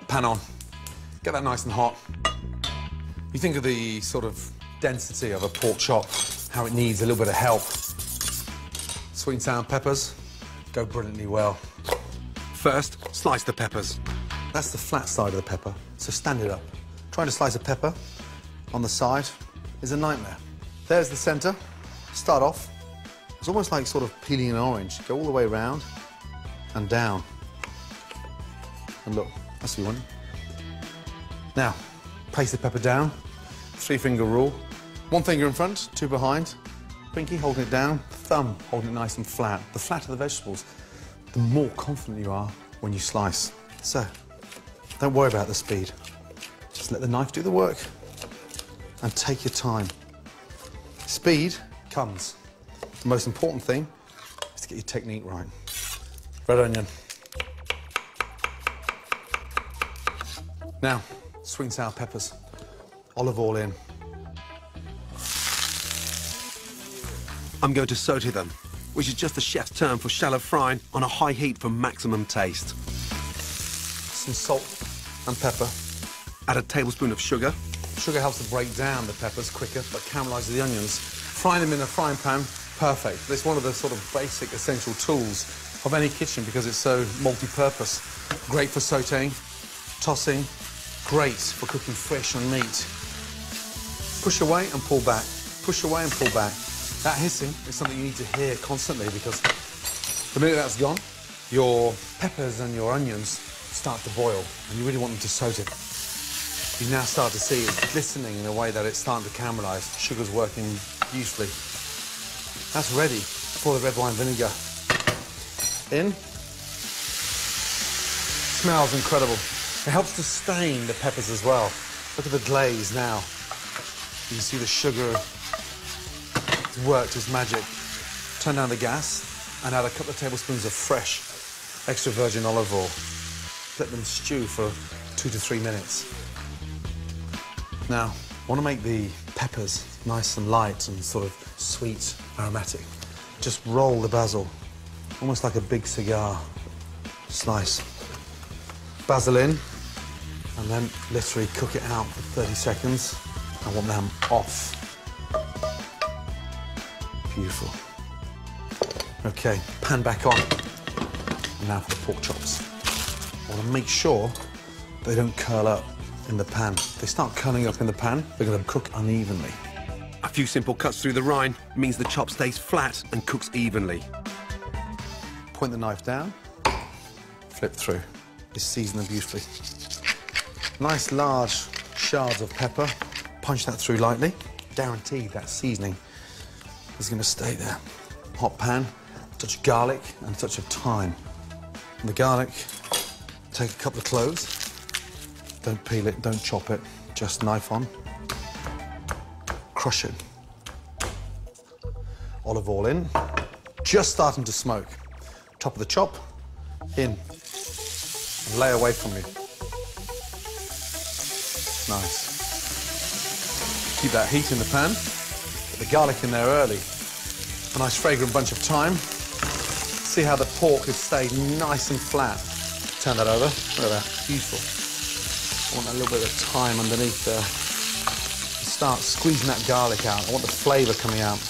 Pan on. Get that nice and hot. You think of the sort of density of a pork chop, how it needs a little bit of help. Sweet and sour peppers go brilliantly well. First, slice the peppers. That's the flat side of the pepper, so stand it up. Trying to slice a pepper on the side is a nightmare. There's the centre. Start off. It's almost like sort of peeling an orange. Go all the way around and down. And look, that's what you want. Now, place the pepper down. 3-finger rule. 1 finger in front, 2 behind. Pinky holding it down, thumb holding it nice and flat. The flatter the vegetables, the more confident you are when you slice. So, don't worry about the speed. Just let the knife do the work and take your time. Speed comes. The most important thing is to get your technique right. Red onion. Now, sweet and sour peppers. Olive oil in. I'm going to saute them, which is just the chef's term for shallow frying on a high heat for maximum taste. Some salt and pepper. Add a tablespoon of sugar. Sugar helps to break down the peppers quicker, but caramelises the onions. Frying them in a frying pan, perfect. It's one of the sort of basic essential tools of any kitchen because it's so multi-purpose. Great for sautéing, tossing, great for cooking fish and meat. Push away and pull back. Push away and pull back. That hissing is something you need to hear constantly because the minute that's gone, your peppers and your onions start to boil and you really want them to saute. You now start to see it glistening in a way that it's starting to caramelise. Sugar's working beautifully. That's ready for the red wine vinegar. In. Smells incredible. It helps to stain the peppers as well. Look at the glaze now. You can see the sugar. It's worked its magic. Turn down the gas and add a couple of tablespoons of fresh extra virgin olive oil. Let them stew for 2 to 3 minutes. Now, I want to make the peppers nice and light and sort of sweet, aromatic. Just roll the basil, almost like a big cigar. Slice. Basil in, and then literally cook it out for 30 seconds. I want them off. Beautiful. Okay, pan back on. And now for the pork chops. I want to make sure they don't curl up in the pan. If they start curling up in the pan, they're going to cook unevenly. A few simple cuts through the rind means the chop stays flat and cooks evenly. Point the knife down, flip through. Just season them beautifully. Nice large shards of pepper. Punch that through lightly. Guaranteed that seasoning is going to stay there. Hot pan, a touch of garlic and a touch of thyme. And the garlic, take a couple of cloves. Don't peel it, don't chop it, just knife on. Crush it. Olive oil in. Just starting to smoke. Top of the chop, in. And lay away from you. Nice. Keep that heat in the pan. Get the garlic in there early. A nice fragrant bunch of thyme. See how the pork has stayed nice and flat. Turn that over. Look at that. Beautiful. I want that little bit of thyme underneath there. Start squeezing that garlic out. I want the flavour coming out.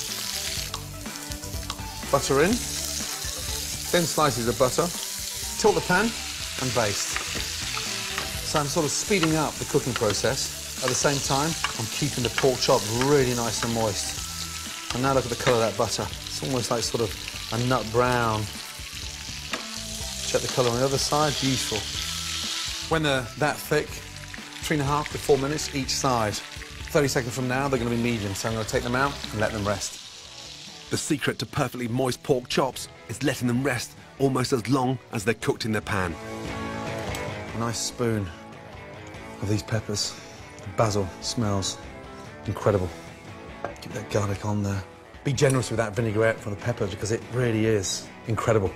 Butter in. Thin slices of butter. Tilt the pan and baste. So I'm sort of speeding up the cooking process. At the same time, I'm keeping the pork chop really nice and moist. And now look at the colour of that butter. It's almost like sort of a nut brown. Check the colour on the other side. Beautiful. When they're that thick, 3.5 to 4 minutes each side. 30 seconds from now, they're going to be medium, so I'm going to take them out and let them rest. The secret to perfectly moist pork chops is letting them rest almost as long as they're cooked in the pan. A nice spoon of these peppers. The basil smells incredible. Keep that garlic on there. Be generous with that vinaigrette for the peppers because it really is incredible.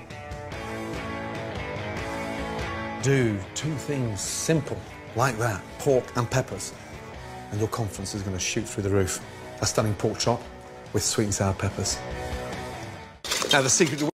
Do 2 things simple like that, pork and peppers, and your confidence is going to shoot through the roof. A stunning pork chop with sweet and sour peppers. Now the secret to